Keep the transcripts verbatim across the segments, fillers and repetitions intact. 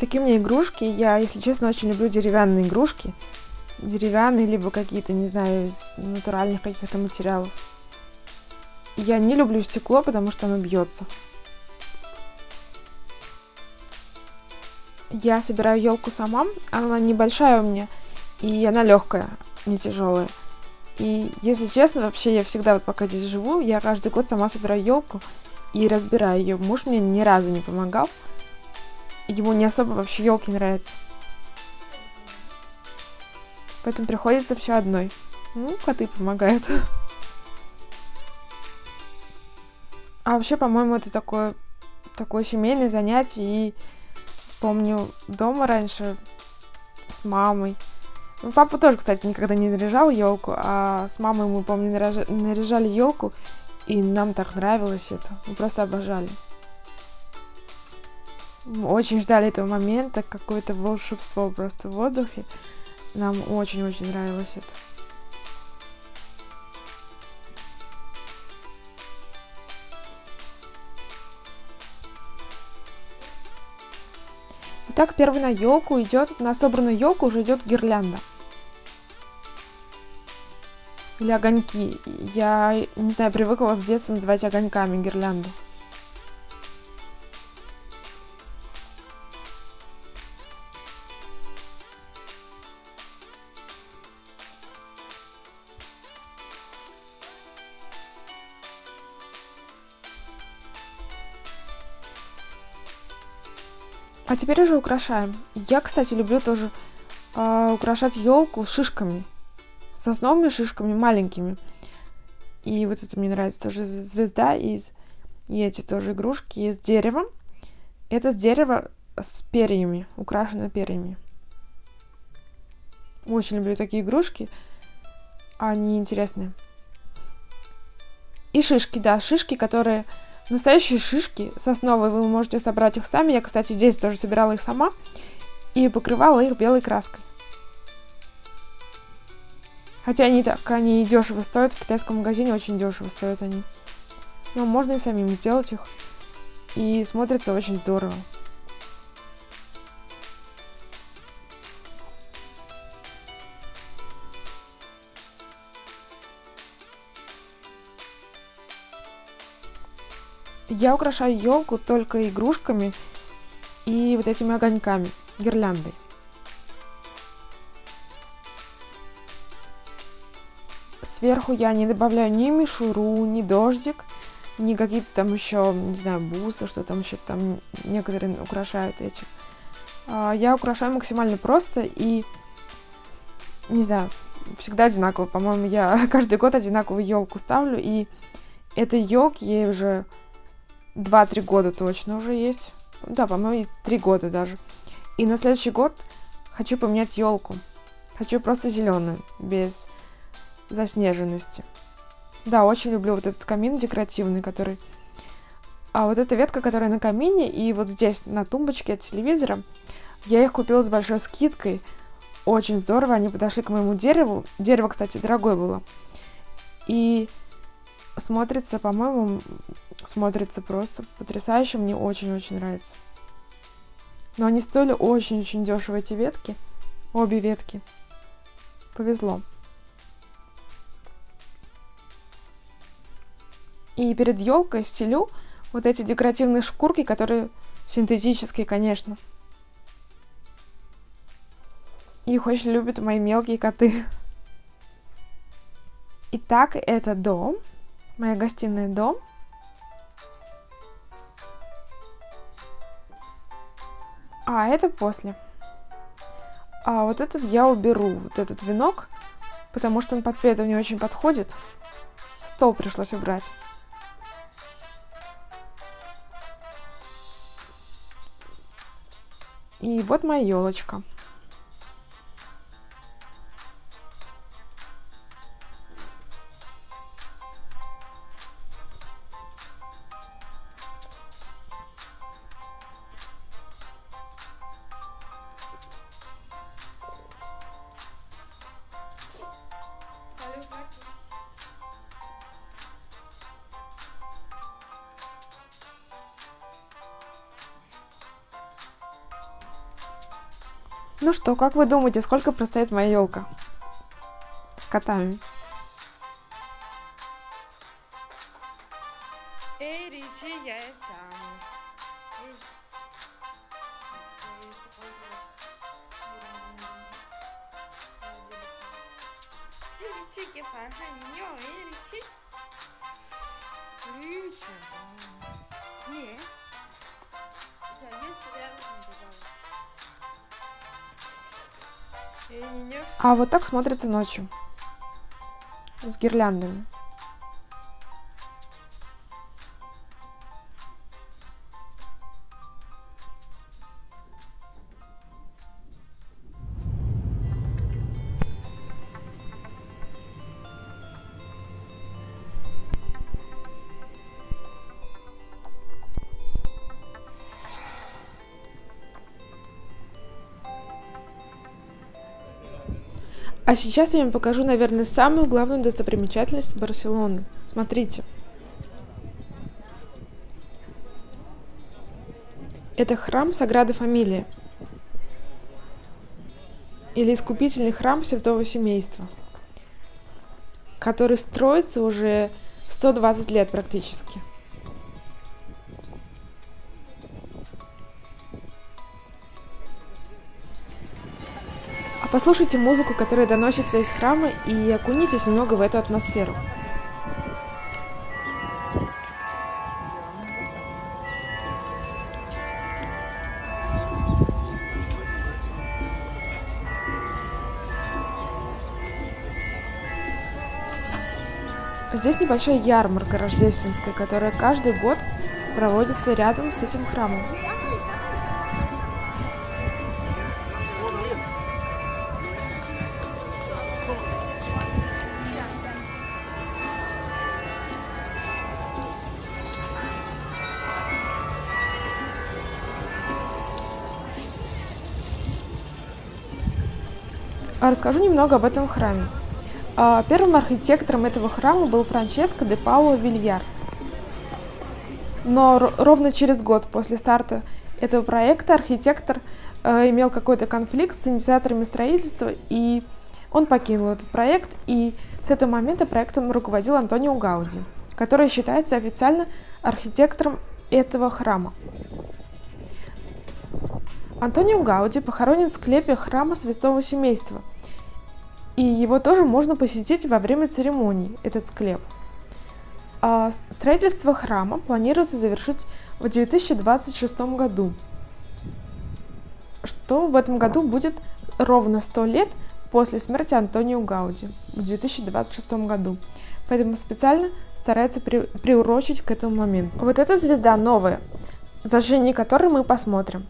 такие у меня игрушки. Я, если честно, очень люблю деревянные игрушки. Деревянные, либо какие-то, не знаю, из натуральных каких-то материалов. Я не люблю стекло, потому что оно бьется. Я собираю елку сама. Она небольшая у меня, и она легкая, не тяжелая. И, если честно, вообще я всегда, вот пока здесь живу, я каждый год сама собираю елку и разбираю ее. Муж мне ни разу не помогал. Ему не особо вообще елки нравятся. Поэтому приходится все одной. Ну, коты помогают. А вообще, по-моему, это такое, такое семейное занятие. И помню, дома раньше с мамой. Ну, папа тоже, кстати, никогда не наряжал елку, а с мамой мы, помню, наряжали, наряжали елку, и нам так нравилось это. Мы просто обожали. Мы очень ждали этого момента, какое-то волшебство просто в воздухе. Нам очень-очень нравилось это. Итак, первый на елку идет, на собранную елку уже идет гирлянда. Или огоньки. Я, не знаю, привыкла с детства называть огоньками гирлянду. А теперь уже украшаем. Я, кстати, люблю тоже э, украшать елку шишками. Сосновыми шишками, маленькими. И вот это мне нравится тоже звезда из... И эти тоже игрушки из дерева. Это с дерева с перьями, украшено перьями. Очень люблю такие игрушки. Они интересные. И шишки, да, шишки, которые... Настоящие шишки сосновые, вы можете собрать их сами. Я, кстати, здесь тоже собирала их сама. И покрывала их белой краской. Хотя они так, они дешево стоят. В китайском магазине очень дешево стоят они. Но можно и самим сделать их. И смотрится очень здорово. Я украшаю елку только игрушками и вот этими огоньками, гирляндой. Сверху я не добавляю ни мишуру, ни дождик, ни какие-то там еще, не знаю, бусы, что там еще там некоторые украшают этим. Я украшаю максимально просто и, не знаю, всегда одинаково. По-моему, я каждый год одинаковую елку ставлю, и этой елке ей уже два-три года точно уже есть. Да, по-моему, три года даже. И на следующий год хочу поменять елку. Хочу просто зеленую, без заснеженности. Да, очень люблю вот этот камин декоративный, который... А вот эта ветка, которая на камине, и вот здесь на тумбочке от телевизора, я их купила с большой скидкой. Очень здорово, они подошли к моему дереву. Дерево, кстати, дорогое было. И смотрится, по-моему, смотрится просто потрясающе. Мне очень-очень нравится. Но они стоили очень-очень дешево, эти ветки. Обе ветки. Повезло. И перед елкой стелю вот эти декоративные шкурки, которые синтетические, конечно. Их очень любят мои мелкие коты. Итак, это дом. Моя гостиная дом. А это после. А вот этот я уберу, вот этот венок, потому что он по цвету не очень подходит. Стол пришлось убрать. И вот моя елочка. Ну что, как вы думаете, сколько простоит моя елка с котами? Эй, Ричи, ya estamos. Эй. Эй, Ричи, ¿qué pasa, niño? Эй, Ричи. Ричи. ¿Qué? O sea, yo estoy rядом. Эй, niño. А вот так смотрится ночью. С гирляндами. А сейчас я вам покажу, наверное, самую главную достопримечательность Барселоны. Смотрите. Это храм Саграда Фамилия. Или искупительный храм Святого Семейства, который строится уже сто двадцать лет практически. Послушайте музыку, которая доносится из храма, и окунитесь немного в эту атмосферу. Здесь небольшая ярмарка рождественская, которая каждый год проводится рядом с этим храмом. Расскажу немного об этом храме. Первым архитектором этого храма был Франческо де Паула Вильяр. Но ровно через год после старта этого проекта архитектор имел какой-то конфликт с инициаторами строительства, и он покинул этот проект, и с этого момента проектом руководил Антонио Гауди, который считается официально архитектором этого храма. Антонио Гауди похоронен в склепе храма Святого Семейства, и его тоже можно посетить во время церемонии, этот склеп. А строительство храма планируется завершить в две тысячи двадцать шестом году, что в этом году будет ровно сто лет после смерти Антонио Гауди в две тысячи двадцать шестом году. Поэтому специально стараются при, приурочить к этому моменту. Вот эта звезда новая, зажжение которой мы посмотрим.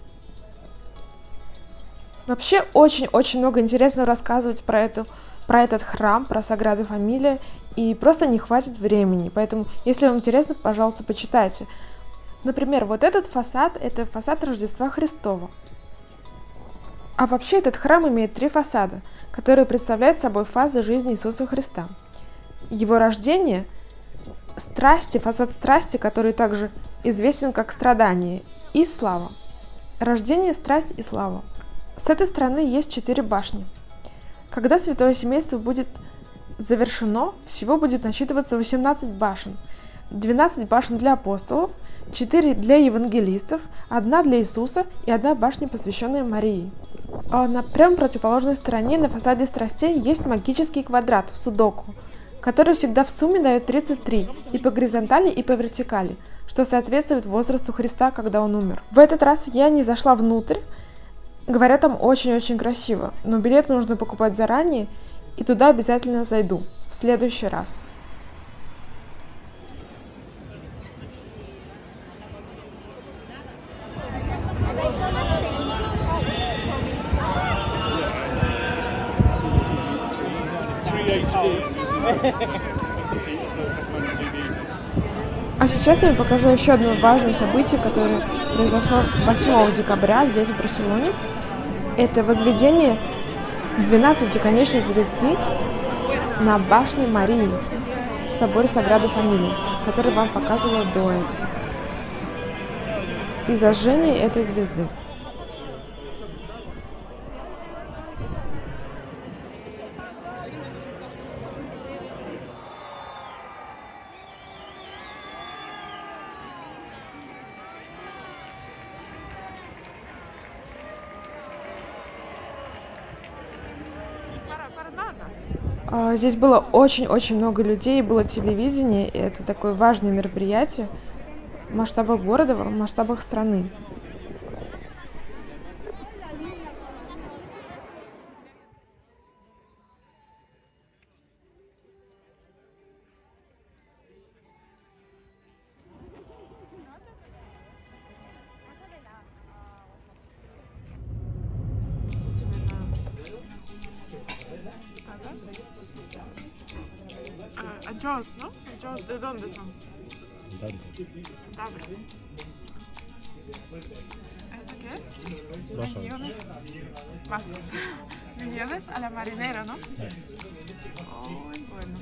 Вообще очень-очень много интересного рассказывать про, эту, про этот храм, про Саграду Фамилия, и просто не хватит времени. Поэтому, если вам интересно, пожалуйста, почитайте. Например, вот этот фасад – это фасад Рождества Христова. А вообще этот храм имеет три фасада, которые представляют собой фазы жизни Иисуса Христа. Его рождение, страсти, фасад страсти, который также известен как страдание, и слава. Рождение, страсть и слава. С этой стороны есть четыре башни. Когда Святое Семейство будет завершено, всего будет насчитываться восемнадцать башен. двенадцать башен для апостолов, четыре для евангелистов, одна для Иисуса и одна башня, посвященная Марии. А на прямо противоположной стороне на фасаде страстей есть магический квадрат судоку, который всегда в сумме дает тридцать три, и по горизонтали, и по вертикали, что соответствует возрасту Христа, когда он умер. В этот раз я не зашла внутрь. Говорят, там очень-очень красиво, но билеты нужно покупать заранее, и туда обязательно зайду в следующий раз. А сейчас я вам покажу еще одно важное событие, которое произошло восьмого декабря здесь, в Барселоне. Это возведение двенадцатиконечной звезды на башне Марии в соборе Саграда Фамилия, который вам показывала до этого. И зажжение этой звезды. А, Здесь было очень-очень много людей, было телевидение, и это такое важное мероприятие в масштабах города, в масштабах страны. Ellos, ¿no? Ellos, ¿de dónde son? Tabre. ¿Esto qué es? Vasos. Millones. Vasos. Millones a la marinera, ¿no? Oh, bueno.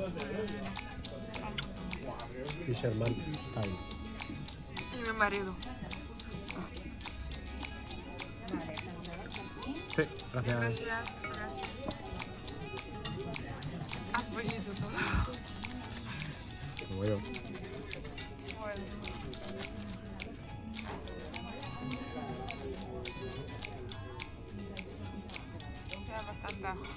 Fisherman Style. Y mi marido. Sí, gracias. Gracias. Gracias. Has venido todo. Como yo. Bueno. Queda bastante ajo.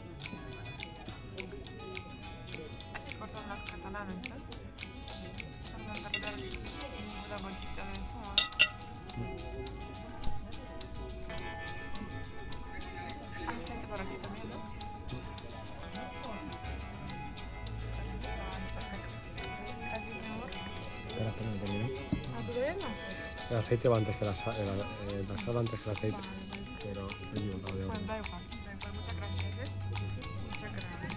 Así cortan las catalanas, ¿no? Vamos a cargar una bolsita de eso. Hay aceite por aquí también, ¿no? Espera, espera, no termino. ¿Ah, todavía no? El aceite va antes que la sal, el, el, la sal antes que el aceite. Pero he equivocado de Bueno, orden. da igual, da igual. Muchas gracias, ¿eh? Muchas gracias.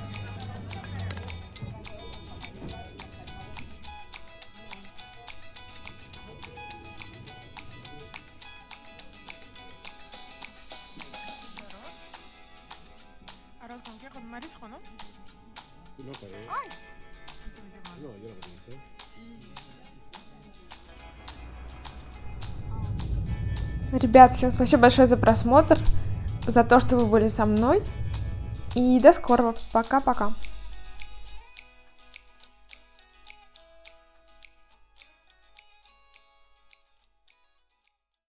¿Arroz con qué? Con marisco, ¿no? No, pero... ¡Ay! Ese me quema. No, yo lo que dije. Ребят, всем спасибо большое за просмотр, за то, что вы были со мной. И до скорого. Пока-пока.